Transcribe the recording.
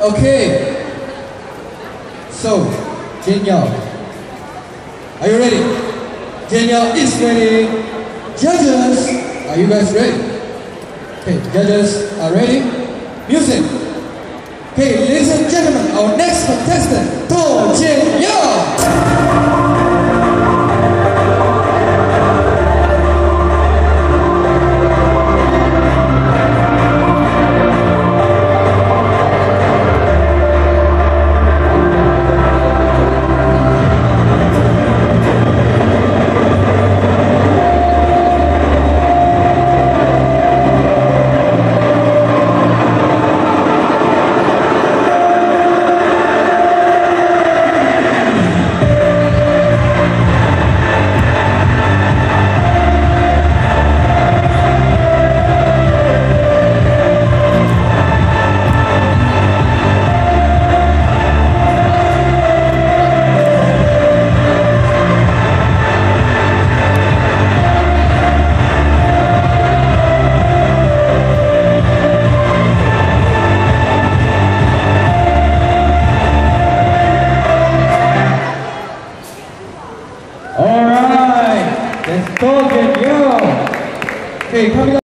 Okay. So, Jian, are you ready? Jian is ready. Judges, are you guys ready? Okay, judges are ready. Music. Okay, ladies and gentlemen, our next contestant, Jian. All right, let's go, Jian. Okay, coming up.